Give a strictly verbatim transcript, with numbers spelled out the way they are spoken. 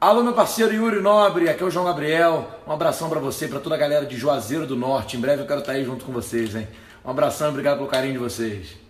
Alô, meu parceiro Yuri Nobre, aqui é o João Gabriel. Um abração pra você, pra toda a galera de Juazeiro do Norte. Em breve eu quero estar aí junto com vocês, hein? Um abração e obrigado pelo carinho de vocês.